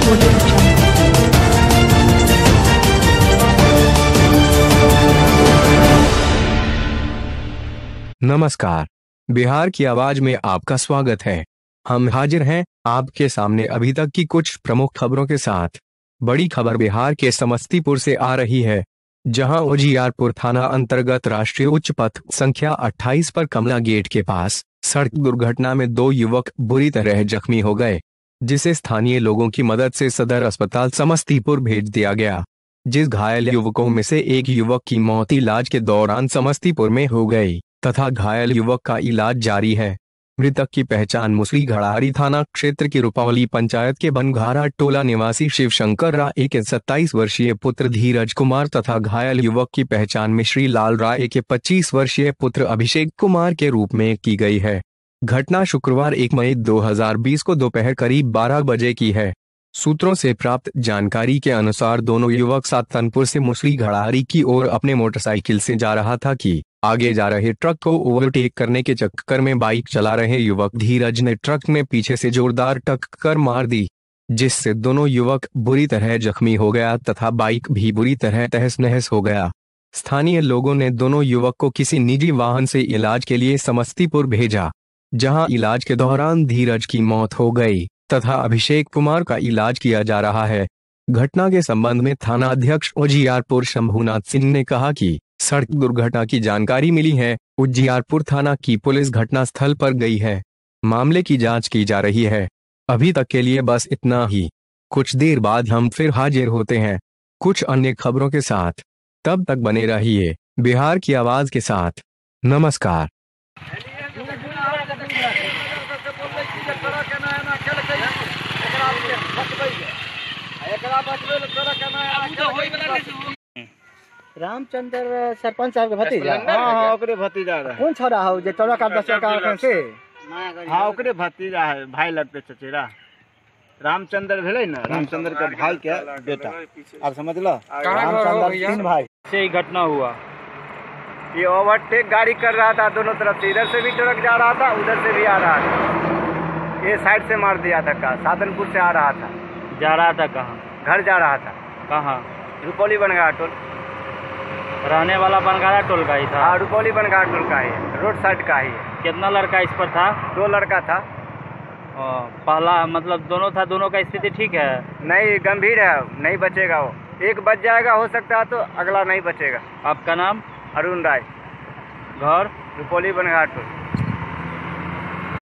नमस्कार, बिहार की आवाज में आपका स्वागत है। हम हाजिर हैं आपके सामने अभी तक की कुछ प्रमुख खबरों के साथ। बड़ी खबर बिहार के समस्तीपुर से आ रही है, जहां उजियारपुर थाना अंतर्गत राष्ट्रीय उच्च पथ संख्या 28 पर कमला गेट के पास सड़क दुर्घटना में 2 युवक बुरी तरह जख्मी हो गए, जिसे स्थानीय लोगों की मदद से सदर अस्पताल समस्तीपुर भेज दिया गया। जिस घायल युवकों में से एक युवक की मौत इलाज के दौरान समस्तीपुर में हो गई तथा घायल युवक का इलाज जारी है। मृतक की पहचान मुसरी घड़ारी थाना क्षेत्र की रुपौली पंचायत के बनघारा टोला निवासी शिवशंकर राय के 27 वर्षीय पुत्र धीरज कुमार तथा घायल युवक की पहचान मिश्री लाल राय के 25 वर्षीय पुत्र अभिषेक कुमार के रूप में की गई है। घटना शुक्रवार 1 मई 2020 को दोपहर करीब 12 बजे की है। सूत्रों से प्राप्त जानकारी के अनुसार दोनों युवक सातनपुर से मुसरी घड़ारी की ओर अपने मोटरसाइकिल से जा रहा था कि आगे जा रहे ट्रक को ओवरटेक करने के चक्कर में बाइक चला रहे युवक धीरज ने ट्रक में पीछे से जोरदार टक्कर मार दी, जिससे दोनों युवक बुरी तरह जख्मी हो गया तथा बाइक भी बुरी तरह तहस नहस हो गया। स्थानीय लोगों ने दोनों युवक को किसी निजी वाहन से इलाज के लिए समस्तीपुर भेजा, जहां इलाज के दौरान धीरज की मौत हो गई तथा अभिषेक कुमार का इलाज किया जा रहा है। घटना के संबंध में थाना अध्यक्ष उजियारपुर शंभुनाथ सिंह ने कहा कि सड़क दुर्घटना की जानकारी मिली है। उजियारपुर थाना की पुलिस घटनास्थल पर गई है। मामले की जांच की जा रही है। अभी तक के लिए बस इतना ही। कुछ देर बाद हम फिर हाजिर होते हैं कुछ अन्य खबरों के साथ। तब तक बने रहिए बिहार की आवाज के साथ। नमस्कार। रामचंद्र सरपंच साहब के भतीजा। हां ओकरे भतीजा रहे। कौन छोरा हो जे टोला का 10 का से? हां ओकरे भतीजा है, भाई लगते चचेरा। रामचंद्र भेले ना, रामचंद्र के भाई के बेटा। आप समझ लो, रामचंद्र 3 भाई से ही घटना हुआ। ये ओवरटेक गाड़ी कर रहा था दोनों तरफ से, इधर से भी ट्रक जा रहा था, उधर से भी आ रहा था। ये साइड से मार दिया धक्का। साधनपुर से आ रहा था। जा रहा था कहाँ? घर जा रहा था। कहाँ? रुपौली बनघारा टोल। रहने वाला बनघारा टोल का ही था? हाँ रुपौली बनघारा टोल का ही है, रोड साइड का ही है। कितना लड़का इस पर था? 2 लड़का था। पहला मतलब दोनों था, दोनों का स्थिति ठीक है? नहीं गंभीर है, नहीं बचेगा वो। एक बच जाएगा हो सकता है, तो अगला नहीं बचेगा। आपका नाम? अरुण राय। घर? रुपौली बनघारा टोल।